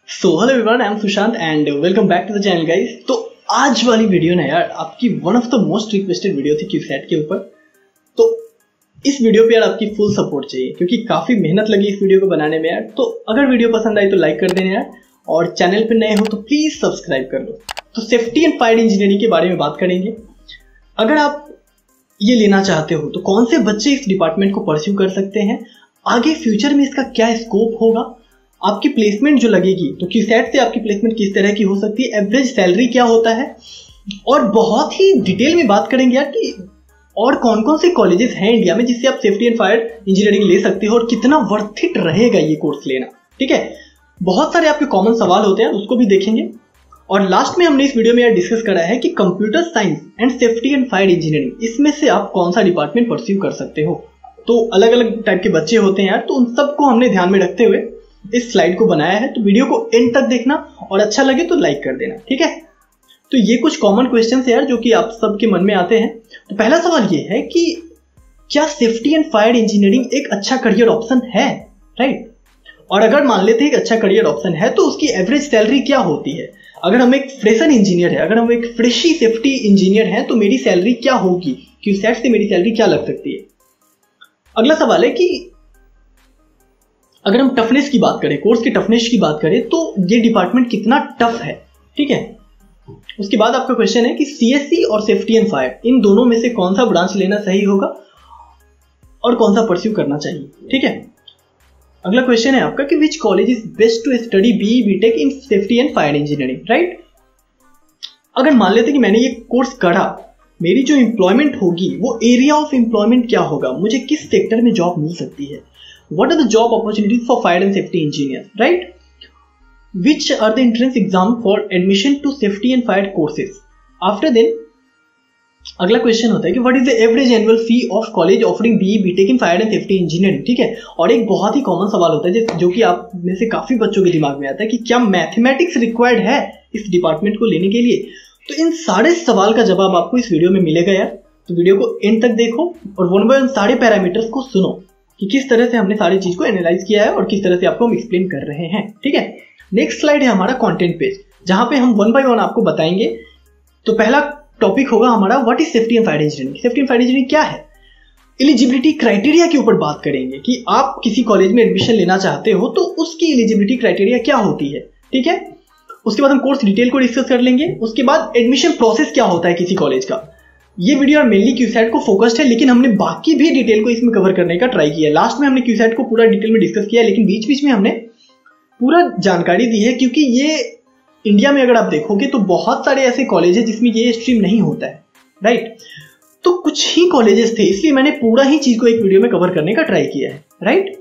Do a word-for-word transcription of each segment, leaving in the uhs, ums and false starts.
So hello everyone, I am Sushant and welcome back to the channel guys. तो आज वाली video ना यार आपकी one of the most requested video थी क्यूसेट के ऊपर। तो इस वीडियो पे यार आपकी फुल सपोर्ट चाहिए क्योंकि काफी मेहनत लगी इस वीडियो को बनाने में यार। तो अगर वीडियो पसंद आई तो लाइक कर देना यार, और चैनल पे नए हो तो प्लीज सब्सक्राइब कर लो। तो सेफ्टी एंड फायर इंजीनियरिंग के बारे में बात करेंगे। अगर आप ये लेना चाहते हो तो कौन से बच्चे इस डिपार्टमेंट को परस्यू कर सकते हैं, आगे फ्यूचर में इसका क्या स्कोप होगा, आपकी प्लेसमेंट जो लगेगी तो क्यूसेट से आपकी प्लेसमेंट किस तरह की हो सकती है, एवरेज सैलरी क्या होता है, और बहुत ही डिटेल में बात करेंगे यार कि और कौन कौन से कॉलेजेस हैं इंडिया में जिससे आप सेफ्टी एंड फायर इंजीनियरिंग ले सकते हो और कितना वर्थ इट रहेगा ये कोर्स लेना। ठीक है, बहुत सारे आपके कॉमन सवाल होते हैं, उसको भी देखेंगे। और लास्ट में हमने इस वीडियो में यार डिस्कस करा है कि computer science and safety and fire engineering, इसमें से आप कौन सा डिपार्टमेंट परस्यू कर सकते हो। तो अलग अलग टाइप के बच्चे होते हैं यार, तो उन सबको हमने ध्यान में रखते हुए इस स्लाइड को बनाया है। तो वीडियो को एंड तक देखना और अच्छा लगे तो लाइक कर देना। ठीक है, तो ये कुछ कॉमन क्वेश्चंस है यार जो कि आप सबके मन में आते हैं। तो पहला सवाल ये है कि क्या सेफ्टी एंड फायर इंजीनियरिंग एक अच्छा करियर ऑप्शन है, राइट? और अगर मान लेते हैं कि अच्छा करियर ऑप्शन है तो उसकी एवरेज सैलरी क्या होती है। अगर हम एक फ्रेशर इंजीनियर है, अगर हम एक फ्रेशी सेफ्टी इंजीनियर हैं तो मेरी सैलरी क्या होगी, क्यूसेट से मेरी सैलरी क्या लग सकती है। अगला सवाल है कि अगर हम टफनेस की बात करें, कोर्स की टफनेस की बात करें तो ये डिपार्टमेंट कितना टफ है। ठीक है, उसके बाद आपका क्वेश्चन है कि सीएससी और सेफ्टी एंड फायर इन दोनों में से कौन सा ब्रांच लेना सही होगा और कौन सा परस्यू करना चाहिए। ठीक है, अगला क्वेश्चन है आपका कि which college is best to study B BTech in safety and fire engineering, right? अगर मान लेते कि मैंने ये कोर्स करा, मेरी जो एम्प्लॉयमेंट होगी वो एरिया ऑफ एम्प्लॉयमेंट क्या होगा, मुझे किस सेक्टर में जॉब मिल सकती है, what are the job opportunities for fire and safety engineers, right? Which are the entrance exam for admission to safety and fire courses? After then अगला क्वेश्चन होता है कि what is the average annual fee of college offering B E BTech in fire and safety engineering? ठीक है, और एक बहुत ही common सवाल होता है जो कि आप में से काफी बच्चों के दिमाग में आता है कि क्या मैथमेटिक्स रिक्वायर्ड है इस डिपार्टमेंट को लेने के लिए। तो इन सारे सवाल का जवाब आपको इस वीडियो में मिलेगा यार। तो वीडियो को एंड तक देखो और वन बाय वन सारे पैरामीटर्स को सुनो कि किस तरह से हमने सारी चीज को एनालाइज किया है और किस तरह से आपको हम एक्सप्लेन कर रहे हैं। ठीक है, नेक्स्ट स्लाइड है हमारा कंटेंट पेज, जहां पे हम वन बाय वन आपको बताएंगे। तो पहला टॉपिक होगा हमारा what is safety and fire engineering. Safety and fire engineering क्या है, एलिजिबिलिटी क्राइटेरिया के ऊपर बात करेंगे कि आप किसी कॉलेज में एडमिशन लेना चाहते हो तो उसकी एलिजिबिलिटी क्राइटेरिया क्या होती है। ठीक है, उसके बाद हम कोर्स डिटेल को डिस्कस कर लेंगे। उसके बाद एडमिशन प्रोसेस क्या होता है किसी कॉलेज का। ये वीडियो मेनली क्यूसेट को फोकस्ड है, लेकिन हमने बाकी भी डिटेल को इसमें कवर करने का ट्राई किया है। लास्ट में हमने क्यूसेट को पूरा डिटेल में डिस्कस किया है, लेकिन बीच बीच में हमने पूरा जानकारी दी है क्योंकि ये इंडिया में अगर आप देखोगे तो बहुत सारे ऐसे कॉलेज है जिसमें ये स्ट्रीम नहीं होता है, राइट? तो कुछ ही कॉलेजेस थे, इसलिए मैंने पूरा ही चीज को एक वीडियो में कवर करने का ट्राई किया है, राइट?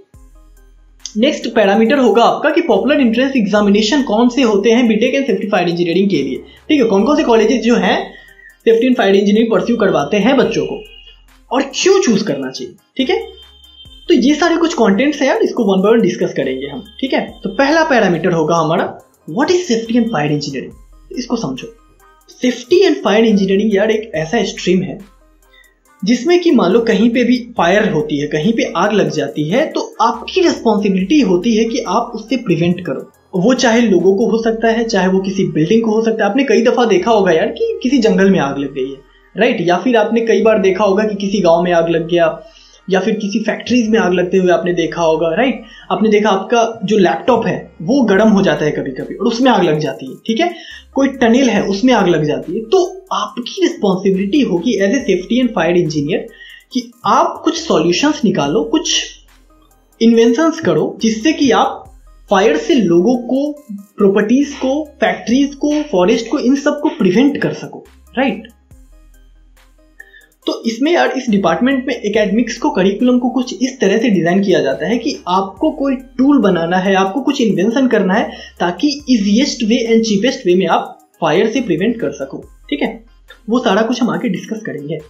नेक्स्ट पैरामीटर होगा आपका कि पॉपुलर एंट्रेंस एग्जामिनेशन कौन से होते हैं BTech and safety fire engineering के लिए। ठीक है, कौन कौन से कॉलेजेस जो हैं safety and fire engineering pursue करवाते हैं बच्चों को और क्यों चूज करना चाहिए। ठीक है, तो ये सारे कुछ कंटेंट्स हैं यार, इसको वन बाय वन डिस्कस करेंगे हम। ठीक है, तो पहला पैरामीटर होगा हमारा what is safety and fire engineering. इसको समझो, सेफ्टी एंड फायर इंजीनियरिंग यार एक ऐसा स्ट्रीम है जिसमें कि मान लो कहीं पे भी फायर होती है, कहीं पे आग लग जाती है, तो आपकी रिस्पॉन्सिबिलिटी होती है कि आप उससे प्रिवेंट करो। वो चाहे लोगों को हो सकता है, चाहे वो किसी बिल्डिंग को हो सकता है। आपने कई दफा देखा होगा यार कि किसी जंगल में आग लग गई है, राइट? या फिर आपने कई बार देखा होगा कि किसी गांव में आग लग गया, या फिर किसी फैक्ट्रीज में आग लगते हुए आपने देखा होगा, राइट? आपने देखा आपका जो लैपटॉप है वो गर्म हो जाता है कभी कभी और उसमें आग लग जाती है। ठीक है, कोई टनल है उसमें आग लग जाती है। तो आपकी रिस्पॉन्सिबिलिटी होगी as a safety and fire engineer कि आप कुछ सॉल्यूशंस निकालो, कुछ इन्वेंशंस करो जिससे कि आप फायर से लोगों को, प्रॉपर्टीज को, फैक्ट्रीज को, फॉरेस्ट को, इन सब को प्रिवेंट कर सको, राइट? तो इसमें यार इस डिपार्टमेंट में एकेडमिक्स को, करिकुलम को कुछ इस तरह से डिजाइन किया जाता है कि आपको कोई टूल बनाना है, आपको कुछ इन्वेंशन करना है ताकि easiest way and cheapest way में आप फायर से प्रिवेंट कर सको। ठीक है, वो सारा कुछ हम आगे डिस्कस करेंगे।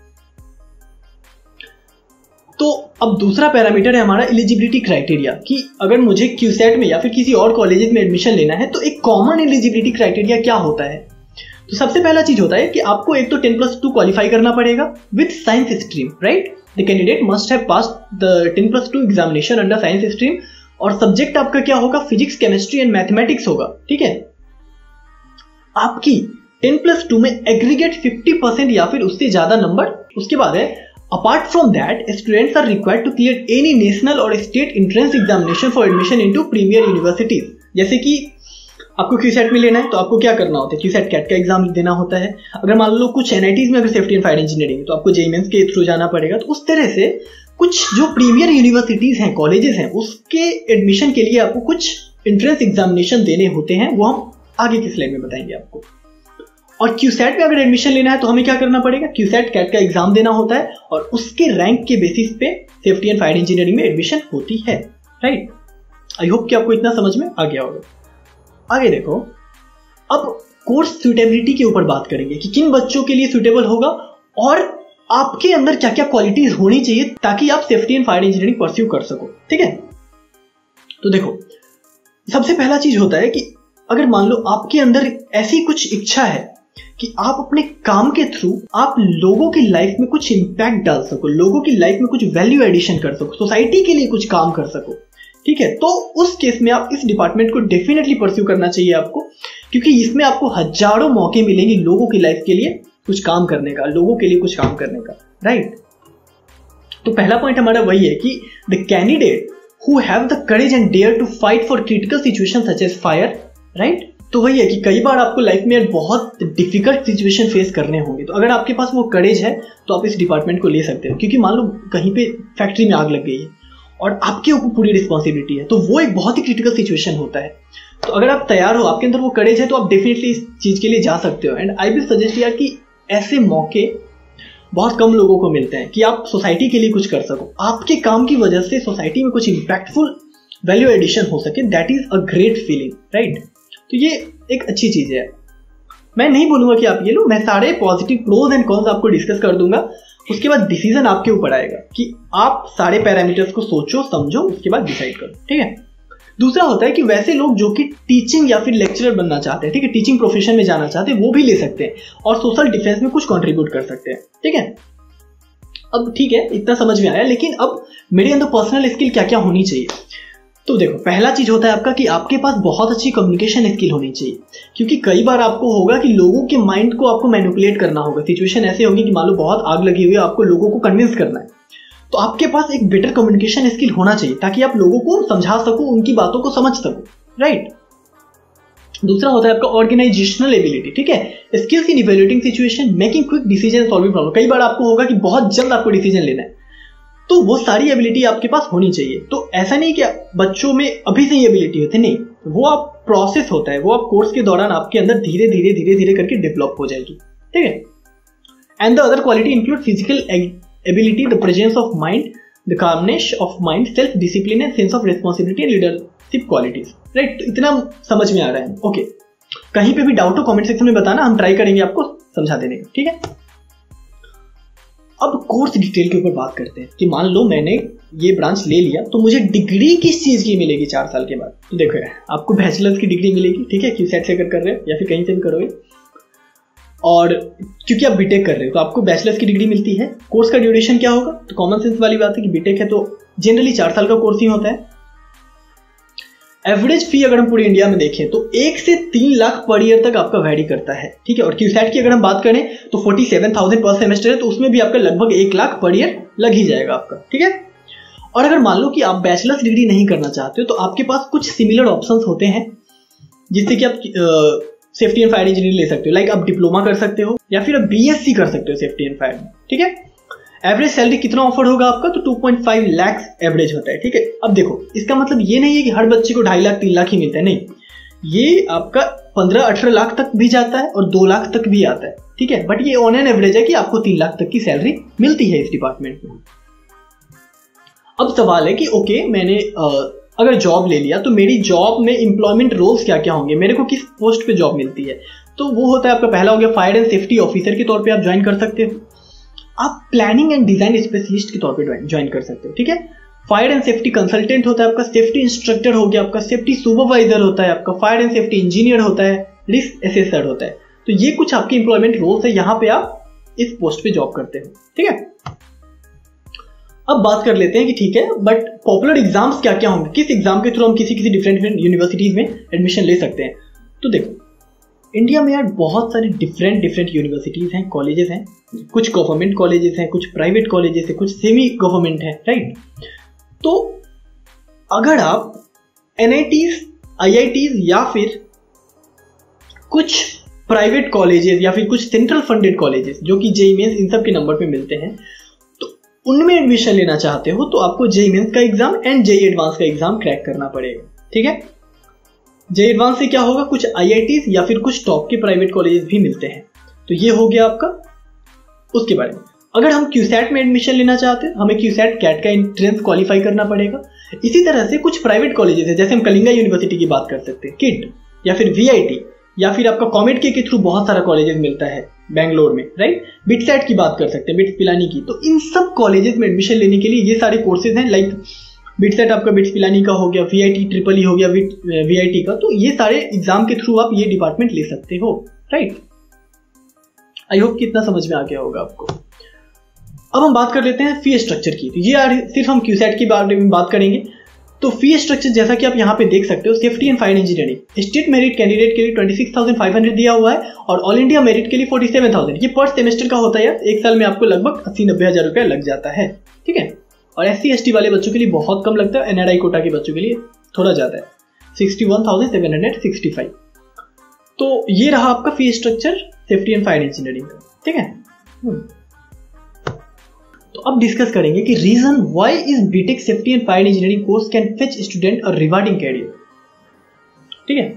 तो अब दूसरा पैरामीटर है हमारा एलिजिबिलिटी क्राइटेरिया कि अगर मुझे क्यूसेट में या फिर किसी और कॉलेज में एडमिशन लेना है तो एक कॉमन एलिजिबिलिटी क्राइटेरिया क्या होता है। तो सबसे पहला चीज होता है कि आपको एक तो टेन प्लस टू क्वालिफाई करना पड़ेगा with science stream, right? The candidate must have passed the ten plus two examination under science stream और सब्जेक्ट आपका क्या होगा, फिजिक्स, केमिस्ट्री एंड मैथमेटिक्स होगा। ठीक है, आपकी टेन प्लस टू में एग्रीगेट फिफ्टी परसेंट या फिर उससे ज्यादा नंबर। उसके बाद है apart from that students are required to clear any national और state entrance examination for admission into premier universities. जैसे कि आपको क्यूसेट में लेना है तो आपको क्या करना होता है, क्यूसेट कैट का एग्जाम देना होता है। अगर मान लो कुछ एनआईटीज में अगर सेफ्टी एंड फायर इंजीनियरिंग तो आपको जेईई मेंस के थ्रू जाना पड़ेगा। तो उस तरह से कुछ जो प्रीमियर यूनिवर्सिटीज हैं, कॉलेजेस हैं, उसके एडमिशन के लिए आपको कुछ एंट्रेंस एग्जामिनेशन देने होते हैं, वो हम आगे की स्लाइड में बताएंगे आपको। और क्यूसेट में अगर एडमिशन लेना है तो हमें क्या करना पड़ेगा, क्यूसेट कैट का एग्जाम देना होता है और उसके रैंक के बेसिस पे सेफ्टी एंड फायर इंजीनियरिंग में एडमिशन होती है। राइट, आई होप कि आपको इतना समझ में आ गया होगा। आगे देखो, अब कोर्स सुटेबिलिटी के ऊपर बात करेंगे कि किन बच्चों के लिए सुटेबल होगा और आपके अंदर क्या क्या क्वालिटीज होनी चाहिए ताकि आप safety and fire engineering pursue कर सको। ठीक है, तो देखो सबसे पहला चीज होता है कि अगर मान लो आपके अंदर ऐसी कुछ इच्छा है कि आप अपने काम के थ्रू आप लोगों की लाइफ में कुछ इंपैक्ट डाल सको, लोगों की लाइफ में कुछ वैल्यू एडिशन कर सको, सोसाइटी के लिए कुछ काम कर सको। ठीक है, तो उस केस में आप इस डिपार्टमेंट को डेफिनेटली परस्यू करना चाहिए आपको, क्योंकि इसमें आपको हजारों मौके मिलेंगे लोगों की लाइफ के लिए कुछ काम करने का, लोगों के लिए कुछ काम करने का। राइट, तो पहला पॉइंट हमारा वही है कि the candidate who have the courage and dare to fight for critical situation such as fire. Right, तो वही है कि कई बार आपको लाइफ में बहुत डिफिकल्ट सिचुएशन फेस करने होंगे, तो अगर आपके पास वो करेज है तो आप इस डिपार्टमेंट को ले सकते हो। क्योंकि मान लो कहीं पे फैक्ट्री में आग लग गई है और आपके ऊपर पूरी रिस्पॉन्सिबिलिटी है, तो वो एक बहुत ही क्रिटिकल सिचुएशन होता है। तो अगर आप तैयार हो, आपके अंदर वो करेज है, तो आप डेफिनेटली इस चीज के लिए जा सकते हो। एंड आई विल सजेस्ट यार कि ऐसे मौके बहुत कम लोगों को मिलते हैं कि आप सोसाइटी के लिए कुछ कर सको, आपके काम की वजह से सोसाइटी में कुछ इंपैक्टफुल वैल्यू एडिशन हो सके। That is a great feeling. Right, तो ये एक अच्छी चीज है। मैं नहीं बोलूंगा कि आप ये लो, मैं सारे पॉजिटिव प्रोज एंड कॉन्स आपको डिस्कस कर दूंगा। उसके बाद डिसीजन आपके ऊपर आएगा कि आप सारे पैरामीटर्स को सोचो, समझो, उसके बाद डिसाइड करो। ठीक है, दूसरा होता है कि वैसे लोग जो कि टीचिंग या फिर लेक्चरर बनना चाहते हैं, ठीक है, टीचिंग प्रोफेशन में जाना चाहते हैं, वो भी ले सकते हैं और सोशल डिफेंस में कुछ कंट्रीब्यूट कर सकते हैं। ठीक है, अब ठीक है, इतना समझ में आया। लेकिन अब मेरे अंदर पर्सनल स्किल क्या क्या होनी चाहिए, तो देखो पहला चीज होता है आपका कि आपके पास बहुत अच्छी कम्युनिकेशन स्किल होनी चाहिए। क्योंकि कई बार आपको होगा कि लोगों के माइंड को आपको मैनिपुलेट करना होगा। सिचुएशन ऐसे होगी कि मान लो बहुत आग लगी हुई है, आपको लोगों को कन्विंस करना है, तो आपके पास एक बेटर कम्युनिकेशन स्किल होना चाहिए ताकि आप लोगों को समझा सको, उनकी बातों को समझ सको। राइट, दूसरा होता है आपका ऑर्गेनाइजेशनल एबिलिटी। ठीक है, skills in evaluating situation, making quick decision, solving problem. कई बार आपको होगा कि बहुत जल्द आपको डिसीजन लेना है, तो वो सारी एबिलिटी आपके पास होनी चाहिए। तो ऐसा नहीं कि बच्चों में अभी से ही एबिलिटी होती है, नहीं, वो आप प्रोसेस होता है, वो आप कोर्स के दौरान आपके अंदर धीरे धीरे धीरे धीरे करके डेवलप हो जाएगी। ठीक है, and the other quality include physical ability, the presence of mind, the calmness of mind, self discipline and sense of responsibility and leadership qualities. Right, तो इतना समझ में आ रहा है। ओके, कहीं पे भी डाउट हो कमेंट सेक्शन में बताना, हम ट्राई करेंगे आपको समझा देने का। ठीक है, अब कोर्स डिटेल के ऊपर बात करते हैं कि मान लो मैंने ये ब्रांच ले लिया तो मुझे डिग्री किस चीज की मिलेगी चार साल के बाद। तो देखो आपको बैचलर्स की डिग्री मिलेगी। ठीक है, क्यूसेट से अगर कर रहे हो या फिर कहीं से भी करोगे, और क्योंकि आप बीटेक कर रहे हो तो आपको बैचलर्स की डिग्री मिलती है। कोर्स का ड्यूरेशन क्या होगा, तो कॉमन सेंस वाली बात है कि बीटेक है तो जनरली चार साल का कोर्स ही होता है। एवरेज फी अगर हम पूरी इंडिया में देखें तो एक से तीन लाख पर ईयर तक आपका वैरी करता है। ठीक है, और क्यूसेट की अगर हम बात करें तो forty seven thousand per semester है, तो उसमें भी आपका लगभग एक लाख पर ईयर लग ही जाएगा आपका। ठीक है, और अगर मान लो कि आप बैचलर्स डिग्री नहीं करना चाहते हो तो आपके पास कुछ सिमिलर ऑप्शंस होते हैं जिससे कि आप सेफ्टी एंड फायर इंजीनियरिंग ले सकते हो। लाइक आप डिप्लोमा कर सकते हो या फिर आप बीएससी कर सकते हो सेफ्टी एंड फायर में। ठीक है, एवरेज सैलरी कितना ऑफर होगा आपका, तो two point five lakh average होता है। ठीक है, अब देखो इसका मतलब ये नहीं है कि हर बच्चे को ढाई लाख तीन लाख ही मिलता है, नहीं, ये आपका पंद्रह अठारह लाख तक भी जाता है और दो लाख तक भी आता है। ठीक है, बट ये ऑन एन एवरेज है कि आपको तीन लाख तक की सैलरी मिलती है इस डिपार्टमेंट में। अब सवाल है कि ओके मैंने अगर जॉब ले लिया तो मेरी जॉब में एम्प्लॉयमेंट रोल्स क्या क्या होंगे, मेरे को किस पोस्ट पे जॉब मिलती है। तो वो होता है आपका पहला हो गया फायर एंड सेफ्टी ऑफिसर के तौर पे आप ज्वाइन कर सकते हो। आप प्लानिंग एंड डिजाइन स्पेशलिस्ट के तौर पे ज्वाइन कर सकते हो। ठीक है, फायर एंड सेफ्टी कंसल्टेंट होता है आपका, सेफ्टी इंस्ट्रक्टर हो गया आपका, सेफ्टी सुपरवाइजर होता है आपका, फायर एंड सेफ्टी इंजीनियर होता है, रिस्क एसेसर होता है। तो ये कुछ आपके एम्प्लॉयमेंट रोल्स है, यहाँ पे आप इस पोस्ट पे जॉब करते हो। ठीक है, अब बात कर लेते हैं कि ठीक है, बट पॉपुलर एग्जाम्स क्या क्या होंगे, किस एग्जाम के थ्रू हम किसी किसी डिफरेंट डिफरेंट यूनिवर्सिटीज में एडमिशन ले सकते हैं। तो देखो, इंडिया में यार बहुत सारे डिफरेंट डिफरेंट यूनिवर्सिटीज हैं, कॉलेजेस हैं, कुछ गवर्नमेंट कॉलेजेस हैं, कुछ प्राइवेट कॉलेजेस हैं, कुछ सेमी गवर्नमेंट है, राइट। तो अगर आप N I Ts, I I Ts या फिर कुछ प्राइवेट कॉलेजेस या फिर कुछ सेंट्रल फंडेड कॉलेजेस जो कि जेईई मेंस इन सब के नंबर पे मिलते हैं, तो उनमें एडमिशन लेना चाहते हो तो आपको जेईई मेंस का एग्जाम एंड जेईई एडवांस का एग्जाम क्रैक करना पड़ेगा, ठीक है। जेईई एडवांस से क्या होगा, कुछ आई आई टीज या फिर कुछ टॉप के प्राइवेट कॉलेजेस भी मिलते हैं। तो ये हो गया आपका उसके बारे में। अगर हम क्यूसैट में एडमिशन लेना चाहते हैं, हमें क्यूसैट कैट का एंट्रेंस क्वालिफाई करना पड़ेगा। इसी तरह से कुछ प्राइवेट कॉलेजेस है, जैसे हम कलिंगा यूनिवर्सिटी की बात कर सकते हैं, किट या फिर वी आई टी या फिर आपका कॉमेट के के थ्रू बहुत सारा कॉलेजेस मिलता है बैंगलोर में, राइट। बिटसैट की बात कर सकते हैं, बिट्स पिलानी की। तो इन सब कॉलेजेस में एडमिशन लेने के लिए ये सारे कोर्सेज हैं, लाइक बिटसैट आपका बिट्स पिलानी का हो गया, वी आई टी ट्रिपल ई हो गया वी आई टी का। तो ये सारे एग्जाम के थ्रू आप ये डिपार्टमेंट ले सकते हो, राइट। आई होप कि इतना समझ में आ गया होगा आपको। अब हम बात कर लेते हैं फी स्ट्रक्चर की। तो ये यार सिर्फ हम क्यूसैट की बारे में बात करेंगे। तो फी स्ट्रक्चर जैसा कि आप यहाँ पे देख सकते हो, safety and fire engineering state merit candidate के लिए twenty six thousand five hundred दिया हुआ है और ऑल इंडिया मेरिट के लिए फोर्टी सेवन थाउजेंड। ये पर सेमेस्टर का होता है यार, एक साल में आपको लगभग अस्सी नब्बे हजार रुपया लग जाता है, ठीक है। और एस सी एस टी वाले बच्चों के लिए बहुत कम लगता है, एन आर आई कोटा के बच्चों के लिए थोड़ा ज्यादा है, sixty one thousand seven hundred sixty five. तो ये रहा आपका fee structure safety and fire engineering का, ठीक है। तो अब डिस्कस करेंगे कि reason why is BTech safety and fire engineering course can fetch student a rewarding career, ठीक है।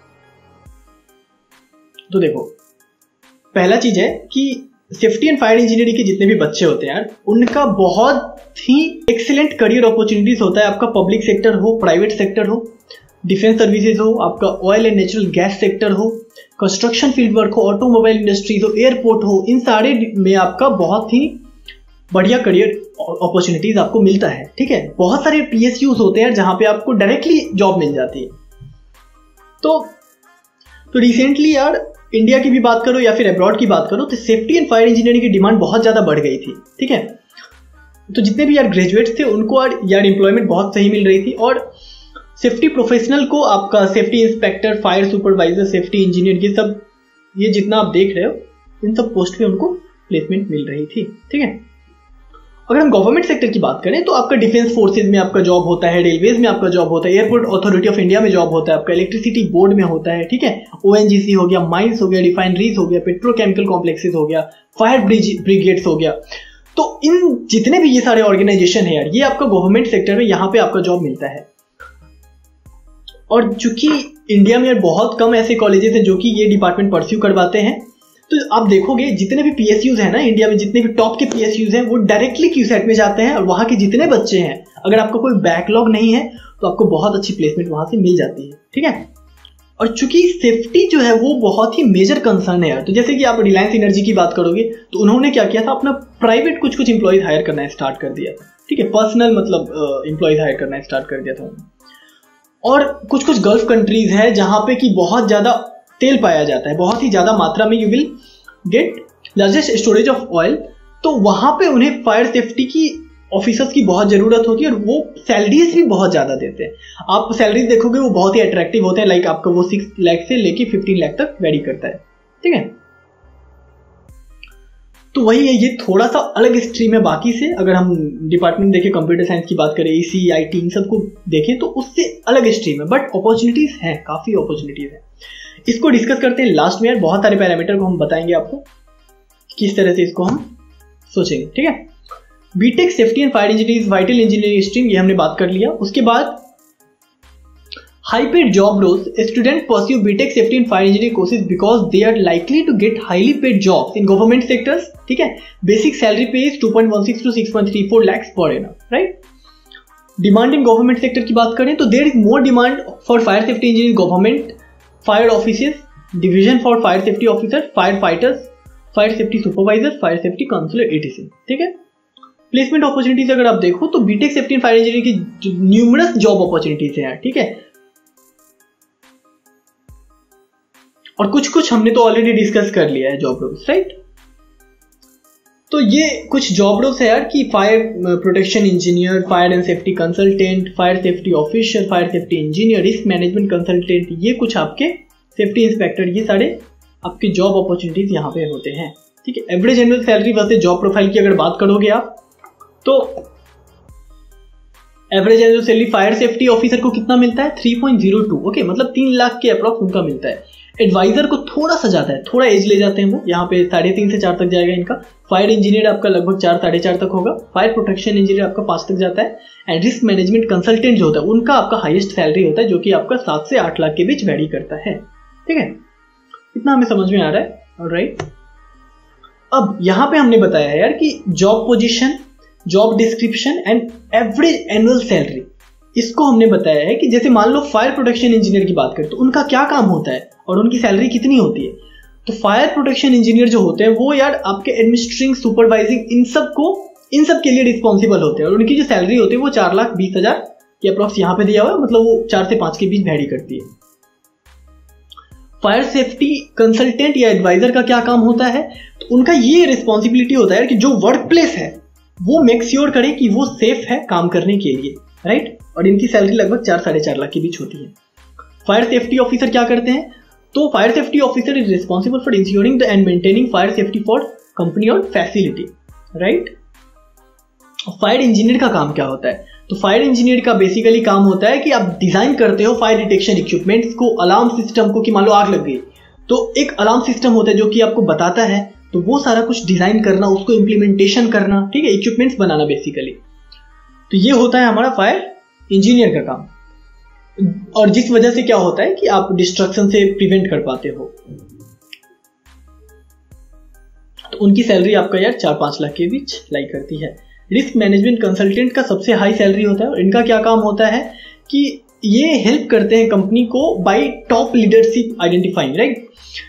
तो देखो, पहला चीज है कि सेफ्टी एंड फायर इंजीनियरिंग के जितने भी बच्चे होते हैं यार, उनका बहुत ही एक्सीलेंट करियर अपॉर्चुनिटीज होता है। आपका पब्लिक सेक्टर हो, प्राइवेट सेक्टर हो, डिफेंस सर्विसेज हो, आपका oil and natural gas sector हो, कंस्ट्रक्शन फील्ड वर्क हो, ऑटोमोबाइल इंडस्ट्रीज हो, एयरपोर्ट हो, इन सारे में आपका बहुत ही बढ़िया करियर अपॉर्चुनिटीज आपको मिलता है, ठीक है। बहुत सारे पीएसयूज होते हैं जहां पे आपको डायरेक्टली जॉब मिल जाती है। तो तो रिसेंटली यार इंडिया की भी बात करो या फिर अब्रॉड की बात करो, तो सेफ्टी एंड फायर इंजीनियरिंग की डिमांड बहुत ज्यादा बढ़ गई थी, ठीक है। तो जितने भी यार ग्रेजुएट्स थे उनको यार एम्प्लॉयमेंट बहुत सही मिल रही थी और सेफ्टी प्रोफेशनल को आपका safety inspector, fire supervisor, safety engineer, ये सब ये जितना आप देख रहे हो, इन सब पोस्ट पे उनको प्लेसमेंट मिल रही थी, ठीक है। अगर हम गवर्नमेंट सेक्टर की बात करें तो आपका डिफेंस फोर्सेज में आपका जॉब होता है, रेलवेज में आपका जॉब होता है, एयरपोर्ट अथॉरिटी ऑफ इंडिया में जॉब होता है, आपका इलेक्ट्रिसिटी बोर्ड में होता है, ठीक है। ओ एन जी सी हो गया, माइंस हो गया, रिफाइनरीज हो गया, पेट्रोकेमिकल कॉम्प्लेक्सेस हो गया, फायर ब्रिगेड्स हो गया। तो इन जितने भी ये सारे ऑर्गेनाइजेशन है यार, ये आपका गवर्नमेंट सेक्टर में यहाँ पे आपका जॉब मिलता है। और चूंकि इंडिया में यार बहुत कम ऐसे कॉलेजेस हैं जो कि ये डिपार्टमेंट परस्यू करवाते हैं, तो आप देखोगे जितने भी पीएसयूज हैं ना इंडिया में, जितने भी टॉप के पीएसयूज हैं, वो डायरेक्टली क्यूसैट में जाते हैं और वहां के जितने बच्चे हैं, अगर आपका कोई बैकलॉग नहीं है तो आपको बहुत अच्छी प्लेसमेंट वहां से मिल जाती है, ठीक है। और चूंकि सेफ्टी जो है वो बहुत ही मेजर कंसर्न है यार, तो जैसे कि आप रिलायंस एनर्जी की बात करोगे तो उन्होंने क्या किया था, अपना प्राइवेट कुछ कुछ इंप्लॉयज हायर करना स्टार्ट कर दिया था, ठीक है। पर्सनल मतलब इंप्लॉयज हायर करना स्टार्ट कर दिया था। और कुछ कुछ गल्फ कंट्रीज है जहां पे कि बहुत ज्यादा तेल पाया जाता है, बहुत ही ज्यादा मात्रा में, you will get largest storage of oil. तो वहां पे उन्हें फायर सेफ्टी की ऑफिसर्स की बहुत जरूरत होती है और वो सैलरीज भी बहुत ज्यादा देते हैं। आप सैलरीज देखोगे वो बहुत ही अट्रैक्टिव होते हैं, लाइक आपका वो सिक्स लाख से लेके फिफ्टीन लाख तक वेरी करता है, ठीक है। तो वही है, ये थोड़ा सा अलग स्ट्रीम है बाकी से। अगर हम डिपार्टमेंट देखें, कंप्यूटर साइंस की बात करें, ईसी, आईटी, इन सबको देखें तो उससे अलग स्ट्रीम है, बट अपॉर्चुनिटीज हैं, काफी अपॉर्चुनिटीज है। इसको डिस्कस करते हैं लास्ट में यार, बहुत सारे पैरामीटर को हम बताएंगे आपको किस तरह से इसको हम सोचेंगे, ठीक है। BTech safety and fire engineering vital engineering stream, ये हमने बात कर लिया। उसके बाद high paid job roles, student pursue BTech safety and fire engineering courses because they are likely to get highly paid jobs in government sectors, ठीक है। Basic salary pay is two point one six to six point three four lakh per annum, right. Demand in government sector की बात करें तो there is more demand for fire safety engineering government fire offices, division for fire safety officer, fire fighters, fire safety supervisor, fire safety counsellor, ATC, ठीक है। Placement opportunities अगर आप देखो तो BTech safety and fire engineering की numerous job opportunities हैं, ठीक है। और कुछ कुछ हमने तो ऑलरेडी डिस्कस कर लिया है जॉब रोल्स, राइट। तो तो ये कुछ जॉब रोल्स है यार कि fire protection engineer, fire and safety consultant, fire safety officer, fire safety engineer, risk management consultant, ये कुछ आपके सेफ्टी इंस्पेक्टर, ये सारे आपके जॉब अपॉर्चुनिटीज यहाँ पे होते हैं। ठीक है, एवरेज एनुअल सैलरी वैसे जॉब प्रोफाइल की अगर बात करोगे आप तो average annual salary fire safety officer को कितना मिलता है, three point zero two, okay, मतलब तीन लाख के अप्रॉक्स उनका मिलता है। एडवाइजर को थोड़ा सा जाता है, थोड़ा एज ले जाते हैं वो, यहाँ पे साढ़े तीन से चार तक जाएगा इनका। फायर इंजीनियर आपका लगभग चार साढ़े चार तक होगा। फायर प्रोटेक्शन इंजीनियर आपका पांच तक जाता है। एंड रिस्क मैनेजमेंट कंसल्टेंट जो होता है उनका आपका हाईएस्ट सैलरी होता है, जो कि आपका सात से आठ लाख के बीच वैरी करता है। ठीक है, इतना हमें समझ में आ रहा है। ऑलराइट, अब यहाँ पे हमने बताया यार कि job position, job description and average annual salary, इसको हमने बताया है कि जैसे मान लो फायर प्रोटेक्शन इंजीनियर की बात करें तो उनका क्या काम होता है और उनकी सैलरी कितनी होती है। तो फायर प्रोटेक्शन इंजीनियर जो होते हैं वो यार आपके एडमिनिस्ट्रेटिंग, सुपरवाइजिंग, इन सब को इन सब के लिए रिस्पॉन्सिबल होते हैं और उनकी जो सैलरी होती है वो चार लाख बीस हजार के अप्रॉक्स यहाँ पे दिया हुआ है, मतलब वो चार से पांच के बीच वैरी करती है। फायर सेफ्टी कंसल्टेंट या एडवाइजर का क्या काम होता है, तो उनका ये रिस्पॉन्सिबिलिटी होता है कि जो वर्क प्लेस है वो मेक श्योर करे कि वो सेफ है काम करने के लिए, राइट। और इनकी सैलरी लगभग चार साढ़े चार लाख के बीच होती है। फायर सेफ्टी ऑफिसर क्या करते हैं, तो fire safety officer is responsible for ensuring the and maintaining fire safety for company और फैसिलिटी, राइट। फायर इंजीनियर का काम क्या होता है, तो फायर इंजीनियर का बेसिकली काम होता है कि आप डिजाइन करते हो फायर डिटेक्शन इक्विपमेंट्स को, अलार्म सिस्टम को, कि मान लो आग लग गई तो एक अलार्म सिस्टम होता है जो कि आपको बताता है, तो वो सारा कुछ डिजाइन करना, उसको इम्प्लीमेंटेशन करना, ठीक है, इक्विपमेंट्स बनाना बेसिकली। तो ये होता है हमारा फायर इंजीनियर का काम, और जिस वजह से क्या होता है कि आप डिस्ट्रक्शन से प्रिवेंट कर पाते हो। तो उनकी सैलरी आपका यार चार पांच लाख के बीच लाई करती है। रिस्क मैनेजमेंट कंसल्टेंट का सबसे हाई सैलरी होता है और इनका क्या काम होता है कि ये हेल्प करते हैं कंपनी को by top leadership identifying, right.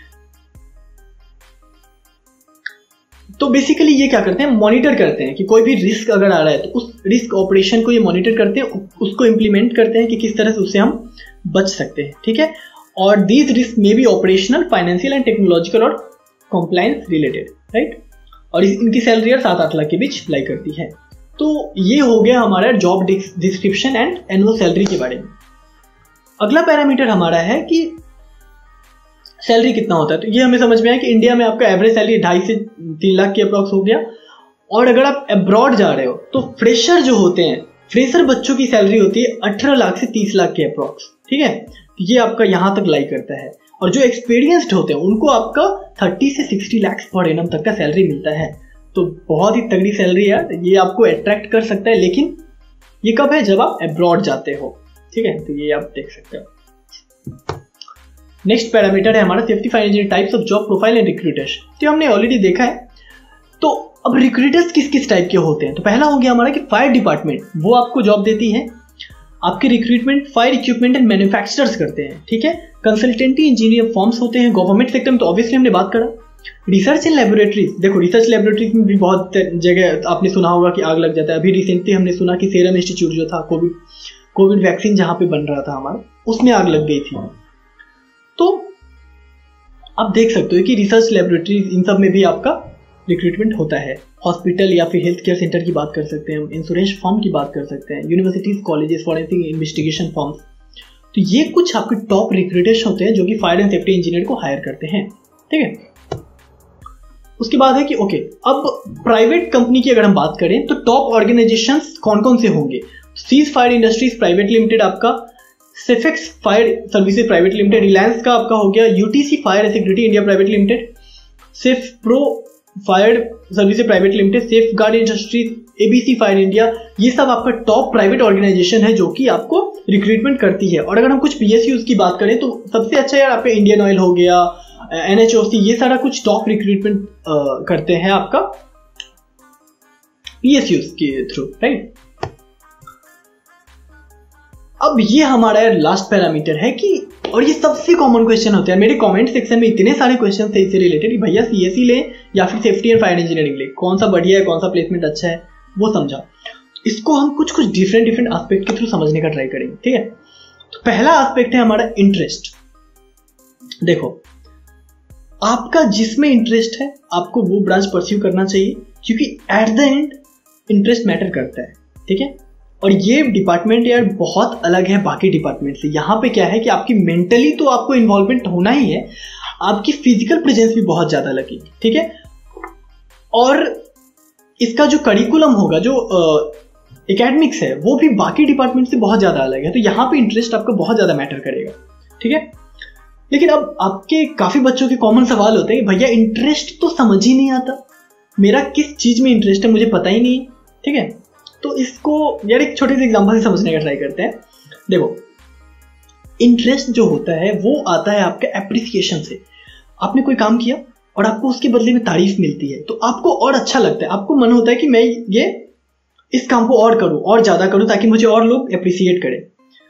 तो बेसिकली ये क्या करते हैं, मॉनिटर करते हैं कि कोई भी रिस्क अगर आ रहा है तो उस रिस्क ऑपरेशन को ये मॉनिटर करते हैं, उसको इंप्लीमेंट करते हैं कि किस तरह से उससे हम बच सकते हैं, ठीक है। और दीज रिस्क में be operational, financial and technological और कॉम्प्लायंस रिलेटेड, राइट। और इनकी सैलरी सात आठ लाख के बीच लाई करती है। तो ये हो गया हमारा job description and annual salary के बारे में। अगला पैरामीटर हमारा है कि सैलरी कितना होता है। तो ये हमें समझ में आया कि इंडिया में आपका एवरेज सैलरी ढाई से तीन लाख के अप्रॉक्स हो गया। और अगर आप अब्रॉड जा रहे हो तो फ्रेशर जो होते हैं, फ्रेशर बच्चों की सैलरी होती है अठारह लाख से तीस लाख के अप्रॉक्स, ठीक है। ये आपका यहां तक लाई करता है। और जो एक्सपीरियंस्ड होते हैं उनको आपका तीस से साठ लाख पर एनम तक का सैलरी मिलता है। तो बहुत ही तगड़ी सैलरी है, ये आपको अट्रैक्ट कर सकता है। लेकिन ये कब है, जब आप अब्रॉड जाते हो, ठीक है। तो ये आप देख सकते हो। नेक्स्ट पैरामीटर है हमारा safety fire engineer types of job profile and recruiters. तो हमने ऑलरेडी देखा है। तो अब रिक्रूटर्स किस किस टाइप के होते हैं, तो पहला हो गया हमारा कि फायर डिपार्टमेंट, वो आपको जॉब देती है। आपके recruitment fire equipment and manufacturers करते हैं, ठीक है। कंसल्टेंटी इंजीनियर फॉर्म्स होते हैं। गवर्नमेंट सेक्टर में तो ऑब्वियसली हमने बात करा। रिसर्च एंड लेबोरेटरीज, देखो रिसर्च लेबोरेटरीज में भी बहुत जगह आपने सुना होगा कि आग लग जाता है। अभी रिसेंटली हमने सुना कि सीरम इंस्टीट्यूट जो था, कोविड कोविड वैक्सीन जहां पे बन रहा था हमारा, उसमें आग लग गई थी। तो आप देख सकते हो कि रिसर्च लेबोरेटरीज, इन सब में भी आपका रिक्रूटमेंट होता है। हॉस्पिटल या फिर हेल्थ केयर सेंटर की बात कर सकते हैं हम, इंश्योरेंस फॉर्म की बात कर सकते हैं, universities, colleges, forensic investigation forms. तो ये कुछ आपके टॉप रिक्रूटर्स होते हैं जो कि फायर एंड सेफ्टी इंजीनियर को हायर करते हैं, ठीक है। उसके बाद है कि ओके, अब प्राइवेट कंपनी की अगर हम बात करें तो टॉप ऑर्गेनाइजेशंस कौन कौन से होंगे। Cease fire industries private limited आपका, Safex fire services private limited, Reliance का आपका हो गया UTC fire security India private limited, safe pro fire services private limited, safe guard industries, ABC fire India. ये सब आपका टॉप प्राइवेट ऑर्गेनाइजेशन है जो कि आपको रिक्रूटमेंट करती है। और अगर हम कुछ पीएसयूज की बात करें तो सबसे अच्छा यार आपका इंडियन ऑयल हो गया, एनएचओसी, ये सारा कुछ टॉप रिक्रूटमेंट करते हैं आपका पीएसयूज के थ्रू, राइट। अब ये हमारा यार लास्ट पैरामीटर है कि, और ये सबसे कॉमन क्वेश्चन होते हैं मेरे कमेंट सेक्शन में, इतने सारे क्वेश्चन थे इससे रिलेटेड कि भैया सीएसई ले या फिर सेफ्टी एंड फायर इंजीनियरिंग ले, कौन सा बढ़िया है, कौन सा प्लेसमेंट अच्छा है, वो समझा। इसको हम कुछ कुछ डिफरेंट डिफरेंट एस्पेक्ट के थ्रू समझने का ट्राई करेंगे, ठीक है। तो पहला एस्पेक्ट है हमारा इंटरेस्ट। देखो, आपका जिसमें इंटरेस्ट है आपको वो ब्रांच परस्यू करना चाहिए। क्योंकि at the end interest matter करता है, ठीक है। और ये डिपार्टमेंट यार बहुत अलग है बाकी डिपार्टमेंट से। यहाँ पे क्या है कि आपकी मेंटली तो आपको इन्वॉल्वमेंट होना ही है, आपकी फिजिकल प्रेजेंस भी बहुत ज्यादा लगेगी, ठीक है। और इसका जो करिकुलम होगा, जो एकेडमिक्स है, वो भी बाकी डिपार्टमेंट से बहुत ज्यादा अलग है। तो यहाँ पे इंटरेस्ट आपका बहुत ज्यादा मैटर करेगा, ठीक है। लेकिन अब आपके काफी बच्चों के कॉमन सवाल होते हैं, भैया इंटरेस्ट तो समझ ही नहीं आता, मेरा किस चीज में इंटरेस्ट है मुझे पता ही नहीं है, ठीक है। तो इसको यार एक छोटे से एग्जांपल से समझने का ट्राई करते हैं। देखो, इंटरेस्ट जो होता है वो आता है आपके एप्रिसिएशन से। आपने कोई काम किया और आपको उसके बदले में तारीफ मिलती है तो आपको और अच्छा लगता है, आपको मन होता है कि मैं ये इस काम को और करूं, और ज्यादा करूं, ताकि मुझे और लोग अप्रिसिएट करें।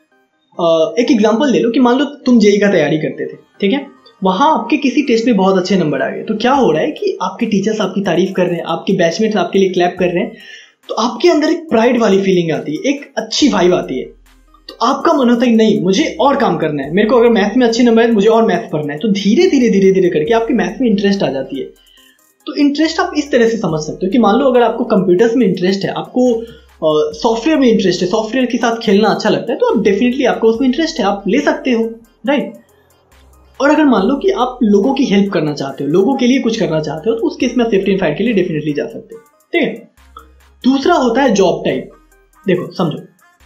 एक एग्जांपल ले लो कि मान लो तुम जेई का तैयारी करते थे, ठीक है। वहां आपके किसी टेस्ट में बहुत अच्छे नंबर आ गए, तो क्या हो रहा है कि आपके टीचर्स आपकी तारीफ कर रहे हैं, आपके बैचमेट्स आपके लिए क्लैप कर रहे हैं, तो आपके अंदर एक प्राइड वाली फीलिंग आती है, एक अच्छी वाइब आती है। तो आपका मन होता है नहीं मुझे और काम करना है, मेरे को अगर मैथ्स में अच्छे नंबर है मुझे और मैथ्स पढ़ना है। तो धीरे धीरे धीरे धीरे करके आपकी मैथ्स में इंटरेस्ट आ जाती है। तो इंटरेस्ट आप इस तरह से समझ सकते हो कि मान लो अगर आपको कंप्यूटर्स में इंटरेस्ट है, आपको सॉफ्टवेयर uh, में इंटरेस्ट है, सॉफ्टवेयर के साथ खेलना अच्छा लगता है, तो आप डेफिनेटली आपको उसमें इंटरेस्ट है, आप ले सकते हो, राइट। और अगर मान लो कि आप लोगों की हेल्प करना चाहते हो, लोगों के लिए कुछ करना चाहते हो, तो उस केस में सेफ्टी एंड फायर के लिए डेफिनेटली जा सकते हो, ठीक है। दूसरा होता है जॉब टाइप। देखो समझो,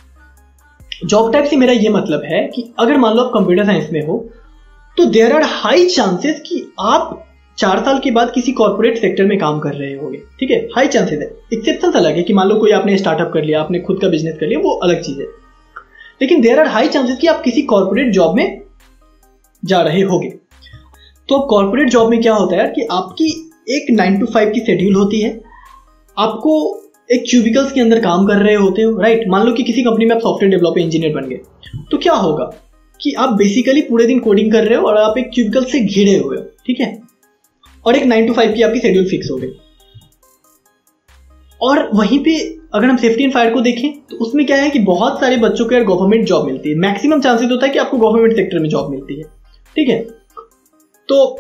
जॉब टाइप से मेरा ये मतलब है कि अगर मान लो आप कंप्यूटर साइंस में हो तो देयर आर हाई चांसेस कि आप चार साल के बाद किसी कॉर्पोरेट सेक्टर में काम कर रहे होगे, ठीक है। हाई चांसेस है, एक्सेप्शन अलग है कि मान लो कोई आपने स्टार्टअप कर लिया, आपने खुद का बिजनेस कर लिया, वो अलग चीज है। लेकिन देयर आर हाई चांसेस कि आप किसी कॉर्पोरेट जॉब में जा रहे होगे। तो कॉर्पोरेट जॉब में क्या होता है कि आपकी एक नाइन टू फाइव की शेड्यूल होती है, आपको एक क्यूबिकल्स के अंदर काम कर रहे होते हो, राइट। मान लो कि किसी कंपनी में आप सॉफ्टवेयर डेवलपर इंजीनियर बन गए, तो क्या होगा कि आप बेसिकली पूरे दिन कोडिंग कर रहे हो और आप एक क्यूबिकल से घिरे हुए हो, ठीक है। और एक नाइन टू फाइव की आपकी शेड्यूल फिक्स हो गई। और वहीं पे अगर हम सेफ्टी एंड फायर को देखें तो उसमें क्या है कि बहुत सारे बच्चों को यार गवर्नमेंट जॉब मिलती है, मैक्सिमम चांसेस होता है कि आपको गवर्नमेंट सेक्टर में जॉब मिलती है, ठीक है। तो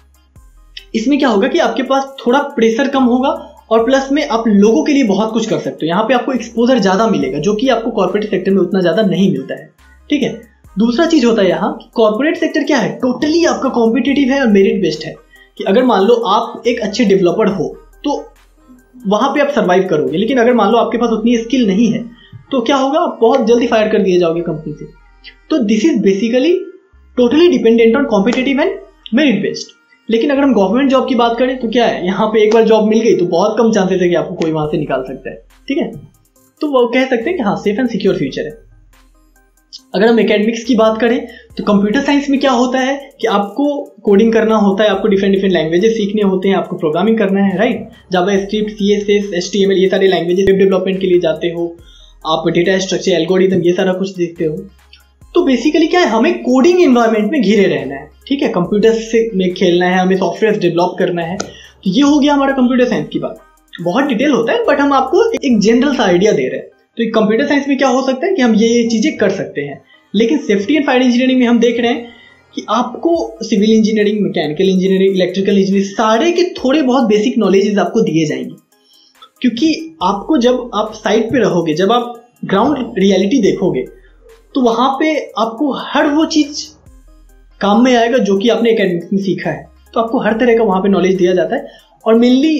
इसमें क्या होगा कि आपके पास थोड़ा प्रेशर कम होगा और प्लस में आप लोगों के लिए बहुत कुछ कर सकते हो। यहाँ पे आपको एक्सपोजर ज्यादा मिलेगा जो कि आपको कॉर्पोरेट सेक्टर में उतना ज्यादा नहीं मिलता है, ठीक है। दूसरा चीज होता है यहाँ कॉर्पोरेट सेक्टर क्या है, टोटली आपका कॉम्पिटिटिव है और मेरिट बेस्ड है। कि अगर मान लो आप एक अच्छे डेवलपर हो तो वहां पे आप सरवाइव करोगे, लेकिन अगर मान लो आपके पास उतनी स्किल नहीं है तो क्या होगा, आप बहुत जल्दी फायर कर दिए जाओगे कंपनी से। तो this is basically totally dependent on competitive and merit based. लेकिन अगर हम गवर्नमेंट जॉब की बात करें तो क्या है, यहाँ पे एक बार जॉब मिल गई तो बहुत कम चांसेस है कि आपको कोई वहां से निकाल सकता है, ठीक है। तो वो कह सकते हैं कि हाँ सेफ एंड सिक्योर फ्यूचर है। अगर हम एकेडमिक्स की बात करें तो कंप्यूटर साइंस में क्या होता है कि आपको कोडिंग करना होता है, आपको डिफरेंट डिफरेंट लैंग्वेजेस सीखने होते हैं, आपको प्रोग्रामिंग करना है, right. JavaScript, CSS, HTML, ये सारे लैंग्वेजेस वेब डेवलपमेंट के लिए जाते हो, आप डेटा स्ट्रक्चर, एल्गोरिथम, ये सारा कुछ देखते हो। तो बेसिकली क्या है, हमें कोडिंग एनवायरनमेंट में घिरे रहना है, ठीक है। कंप्यूटर से में खेलना है, हमें सॉफ्टवेयर डेवलप करना है। तो ये हो गया हमारा कंप्यूटर साइंस की बात। बहुत डिटेल होता है बट हम आपको एक जनरल सा आइडिया दे रहे हैं। तो कंप्यूटर साइंस में क्या हो सकता है कि हम ये ये चीजें कर सकते हैं। लेकिन सेफ्टी एंड फायर इंजीनियरिंग में हम देख रहे हैं कि आपको civil engineering, mechanical engineering, electrical engineering, सारे के थोड़े बहुत बेसिक नॉलेजेस आपको दिए जाएंगे। क्योंकि आपको जब आप साइट पे रहोगे, जब आप ग्राउंड रियलिटी देखोगे, तो वहां पे आपको हर वो चीज काम में आएगा जो कि आपने एकेडमिक्स में सीखा है। तो आपको हर तरह का वहां पे नॉलेज दिया जाता है और मेनली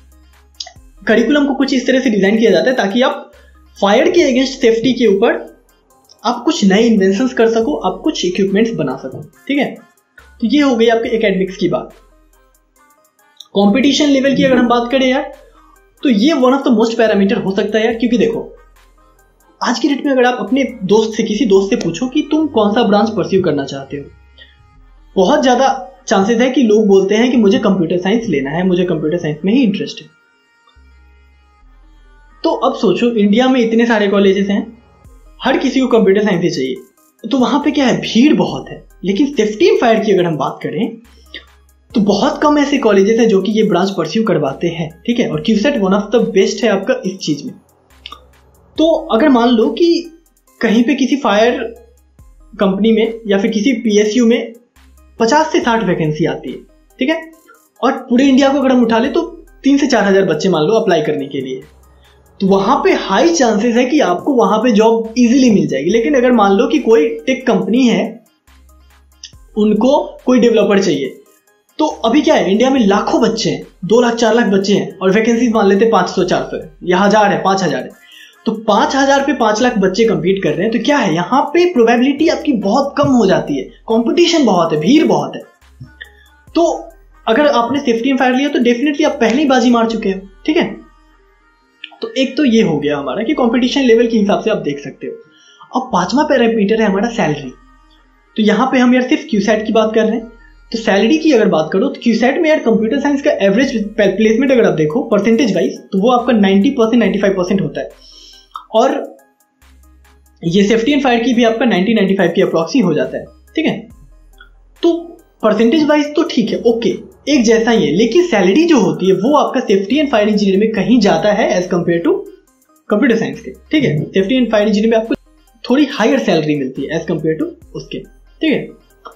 करिकुलम को कुछ इस तरह से डिजाइन किया जाता है ताकि आप फायर के अगेंस्ट सेफ्टी के ऊपर आप कुछ नए इन्वेंशंस कर सको, आप कुछ इक्विपमेंट्स बना सको, ठीक है। तो ये हो गई आपके एकेडमिक्स की बात। कंपटीशन लेवल की अगर हम बात करें यार, तो ये one of the most parameter हो सकता है यार। क्योंकि देखो आज की डेट में अगर आप अपने दोस्त से, किसी दोस्त से पूछो कि तुम कौन सा ब्रांच परस्यू करना चाहते हो, बहुत ज्यादा चांसेस है कि लोग बोलते हैं कि मुझे कंप्यूटर साइंस लेना है, मुझे कंप्यूटर साइंस में ही इंटरेस्ट है। तो अब सोचो इंडिया में इतने सारे कॉलेजेस हैं, हर किसी को कंप्यूटर साइंस ही चाहिए, तो वहां पे क्या है, भीड़ बहुत है। लेकिन सेफ्टी एंड फायर की अगर हम बात करें तो बहुत कम ऐसे कॉलेजेस हैं जो कि ये ब्रांच परस्यू करवाते हैं, ठीक है। और CUSAT one of the best है आपका इस चीज में। तो अगर मान लो कि कहीं पे किसी फायर कंपनी में या फिर किसी पीएसयू में पचास से साठ वैकेंसी आती है, ठीक है। और पूरे इंडिया को अगर हम उठा ले तो तीन से चार हजार बच्चे मान लो अप्लाई करने के लिए, तो वहां पे हाई चांसेस है कि आपको वहां पे जॉब इजीली मिल जाएगी। लेकिन अगर मान लो कि कोई टेक कंपनी है, उनको कोई डेवलपर चाहिए, तो अभी क्या है, इंडिया में लाखों बच्चे हैं, दो लाख चार लाख बच्चे हैं, और वैकेंसीज मान लेते पांच सौ चार सौ है या हजार है, पांच हजार है, तो पांच हजार पे पांच लाख बच्चे कंपीट कर रहे हैं, तो क्या है, यहाँ पे प्रोबेबिलिटी आपकी बहुत कम हो जाती है, कंपटीशन बहुत है, भीड़ बहुत है। तो अगर आपने सेफ्टी एंड फायर लिया तो डेफिनेटली आप पहले ही बाजी मार चुके हो, ठीक है। तो एक तो ये हो गया हमारा कि कंपटीशन लेवल के हिसाब से आप देख सकते हो। अब पांचवा पैरामीटर है हमारा सैलरी। तो यहाँ पे हम यार सिर्फ क्यूसेट की बात कर रहे हैं, तो सैलरी की अगर बात करो तो क्यूसेट में यार कंप्यूटर साइंस का एवरेज प्लेसमेंट अगर आप देखो परसेंटेज वाइज, तो वो आपका ninety percent ninety five percent होता है, और ये सेफ्टी एंड फायर की भी आपका नाइंटी नाइंटी फाइव की अप्रॉक्सी हो जाता है, ठीक है। तो परसेंटेज वाइज तो ठीक है, ओके, एक जैसा ही है, लेकिन सैलरी जो होती है वो आपका सेफ्टी एंड फायर इंजीनियर में कहीं ज्यादा है as compare to computer science के, ठीक है। सेफ्टी एंड फायर इंजीनियर में आपको थोड़ी हायर सैलरी मिलती है एज कंपेयर टू उसके, ठीक है।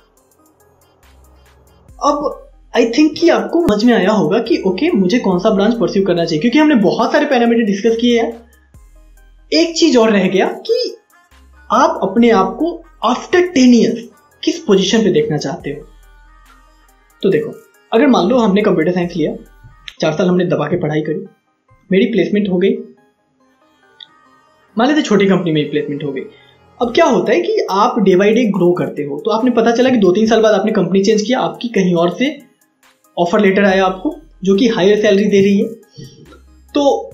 अब आई थिंक कि आपको समझ में आया होगा कि ओके मुझे कौन सा ब्रांच परस्यू करना चाहिए, क्योंकि हमने बहुत सारे पैरामीटर डिस्कस किए हैं। एक चीज और रह गया कि आप अपने आप को आफ्टर टेन ईयर्स किस पोजीशन पे देखना चाहते हो। तो देखो, अगर मान लो हमने कंप्यूटर साइंस लिया, चार साल हमने दबा के पढ़ाई करी, मेरी प्लेसमेंट हो गई, मान लेते छोटी कंपनी में प्लेसमेंट हो गई। अब क्या होता है कि आप डे बाई डे ग्रो करते हो, तो आपने पता चला कि दो तीन साल बाद आपने कंपनी चेंज किया, आपकी कहीं और से ऑफर लेटर आया आपको जो कि हायर सैलरी दे रही है। तो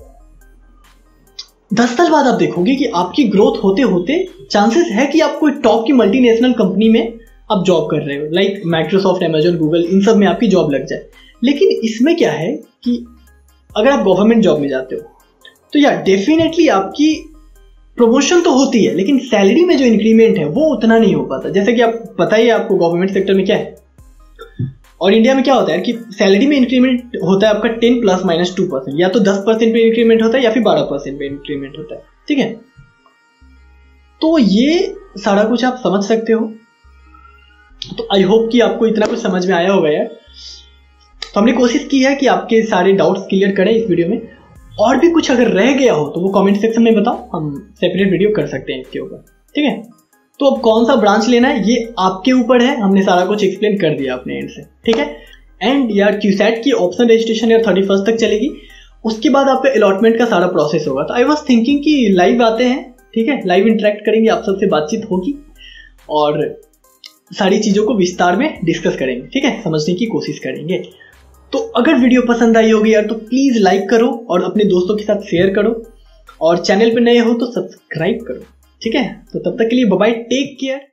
दस साल बाद आप देखोगे कि आपकी ग्रोथ होते होते चांसेस है कि आप कोई टॉप की मल्टीनेशनल कंपनी में आप जॉब कर रहे हो, लाइक माइक्रोसॉफ्ट, अमेजन, गूगल, इन सब में आपकी जॉब लग जाए। लेकिन इसमें क्या है कि अगर आप गवर्नमेंट जॉब में जाते हो तो यार डेफिनेटली आपकी प्रमोशन तो होती है, लेकिन सैलरी में जो इंक्रीमेंट है वो उतना नहीं हो पाता। जैसे कि आप पता ही है आपको गवर्नमेंट सेक्टर में क्या है, और इंडिया में क्या होता है कि सैलरी में इंक्रीमेंट होता है आपका ten plus minus two percent, या तो दस परसेंट पे इंक्रीमेंट होता है या फिर बारह परसेंट पे इंक्रीमेंट होता है, ठीक है। तो ये सारा कुछ आप समझ सकते हो। तो आई होप कि आपको इतना कुछ समझ में आया होगा यार। तो हमने कोशिश की है कि आपके सारे डाउट्स क्लियर करें इस वीडियो में, और भी कुछ अगर रह गया हो तो वो कमेंट सेक्शन में बताओ, हम सेपरेट वीडियो कर सकते हैं इसके ऊपर, ठीक है। तो अब कौन सा ब्रांच लेना है ये आपके ऊपर है, हमने सारा कुछ एक्सप्लेन कर दिया अपने एंड से, ठीक है। एंड यार क्यूसेट की ऑप्शन रजिस्ट्रेशन यार थर्टी फर्स्ट तक चलेगी, उसके बाद आपका अलॉटमेंट का सारा प्रोसेस होगा। तो आई वॉज थिंकिंग कि लाइव आते हैं, ठीक है, लाइव इंटरेक्ट करेंगे, आप सबसे बातचीत होगी और सारी चीजों को विस्तार में डिस्कस करेंगे, ठीक है, समझने की कोशिश करेंगे। तो अगर वीडियो पसंद आई होगी यार तो प्लीज लाइक करो और अपने दोस्तों के साथ शेयर करो, और चैनल पे नए हो तो सब्सक्राइब करो, ठीक है। तो तब तक के लिए बाय बाय, टेक केयर।